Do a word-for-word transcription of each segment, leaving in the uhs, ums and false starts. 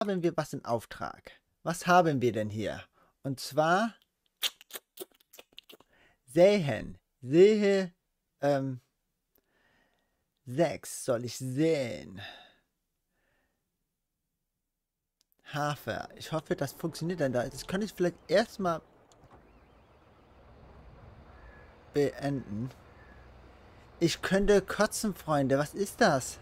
haben wir was in Auftrag. Was haben wir denn hier? Und zwar sehen. Sehe ähm, sechs soll ich sehen. Hafer. Ich hoffe, das funktioniert dann da. Das könnte ich vielleicht erstmal beenden. Ich könnte kotzen, Freunde. Was ist das?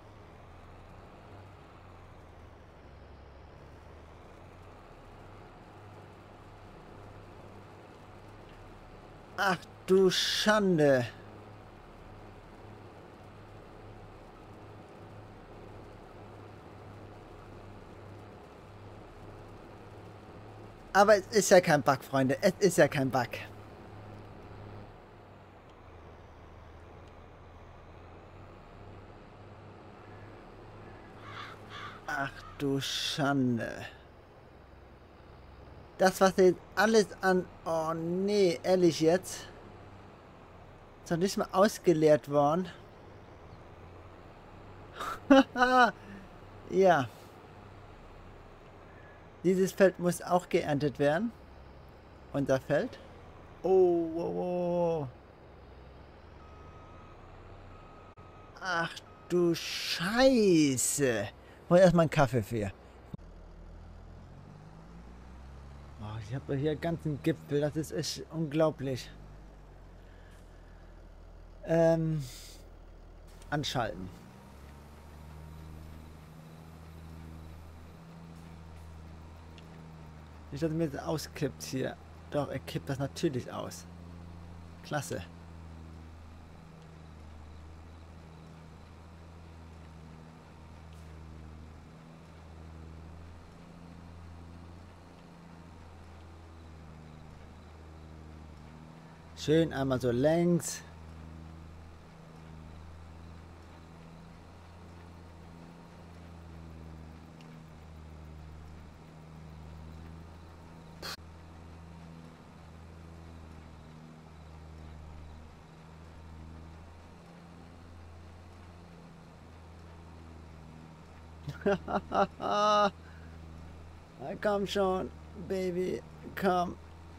Ach du Schande. Aber es ist ja kein Bug, Freunde. Es ist ja kein Bug. Ach du Schande. Das, was jetzt alles an... Oh nee, ehrlich jetzt? Ist noch nicht mal ausgeleert worden. Haha. Ja. Dieses Feld muss auch geerntet werden. Unser Feld. Oh, oh, oh. Ach du Scheiße. Hol erstmal einen Kaffee für. Oh, ich habe hier einen ganzen Gipfel. Das ist echt unglaublich. Ähm, anschalten. Nicht, dass er mir das auskippt hier. Doch, er kippt das natürlich aus. Klasse. Schön einmal so längs. Komm schon, Baby, komm.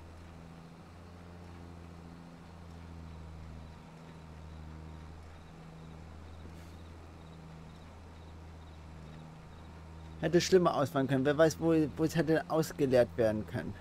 Hätte schlimmer ausfallen können. Wer weiß, wo, wo es hätte ausgeleert werden können.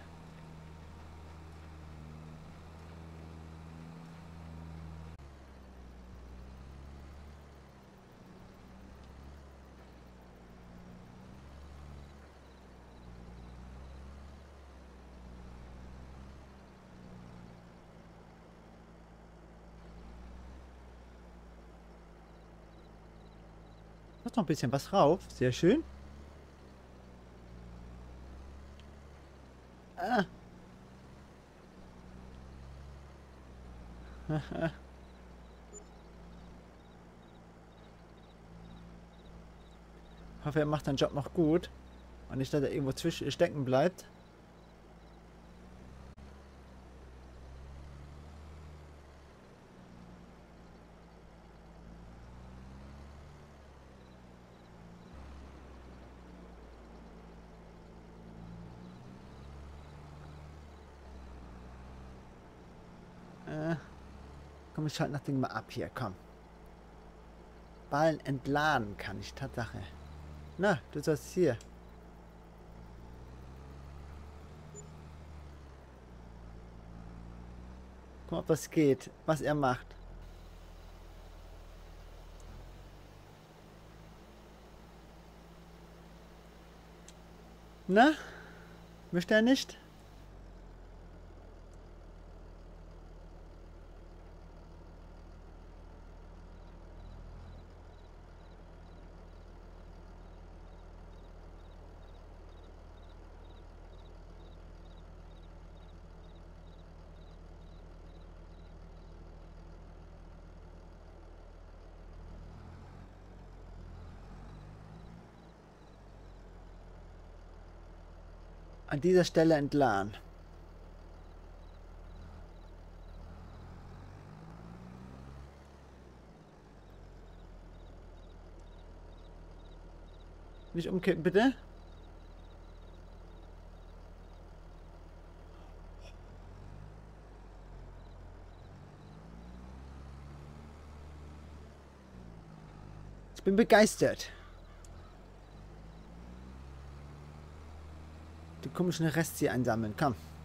Da ist noch ein bisschen was drauf. Sehr schön. Ah. Ich hoffe, er macht seinen Job noch gut. Und nicht, dass er irgendwo zwischen stecken bleibt. Äh, komm, ich schalte das Ding mal ab hier, komm. Ballen entladen kann ich, Tatsache. Na, du sollst hier. Guck mal, ob das geht, was er macht. Na? Möchte er nicht? An dieser Stelle entladen. Nicht umkippen, bitte. Ich bin begeistert. Die komischen Rest hier einsammeln. Komm.